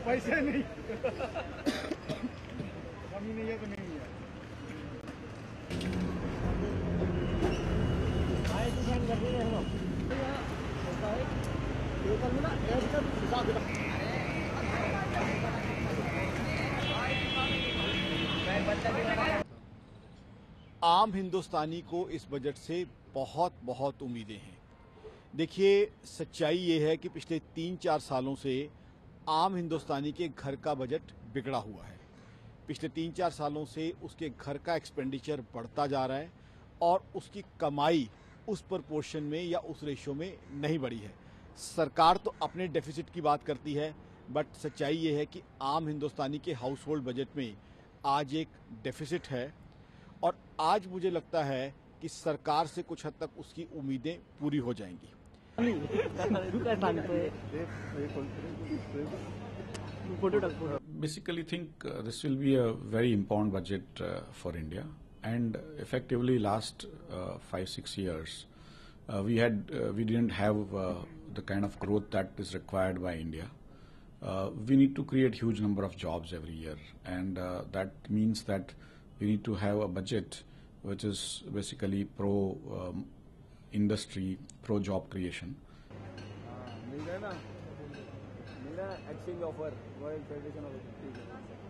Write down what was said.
पैसे नहीं कमी नहीं है तो नहीं है। आम हिंदुस्तानी को इस बजट से बहुत बहुत उम्मीदें हैं। देखिए, सच्चाई ये है कि पिछले 3-4 सालों से आम हिंदुस्तानी के घर का बजट बिगड़ा हुआ है। पिछले 3-4 सालों से उसके घर का एक्सपेंडिचर बढ़ता जा रहा है और उसकी कमाई उस प्रोपोर्शन में या उस रेशो में नहीं बढ़ी है। सरकार तो अपने डेफिसिट की बात करती है, बट सच्चाई ये है कि आम हिंदुस्तानी के हाउस होल्ड बजट में आज एक डेफिसिट है और आज मुझे लगता है कि सरकार से कुछ हद तक उसकी उम्मीदें पूरी हो जाएंगी। Basically think this will be a very important budget for India, and effectively last 5-6 years we didn't have the kind of growth that is required by India. We need to create huge number of jobs every year, and that means that we need to have a budget which is basically pro industry, pro job creation. मिल गया ना, मिला exchange offer royal federation of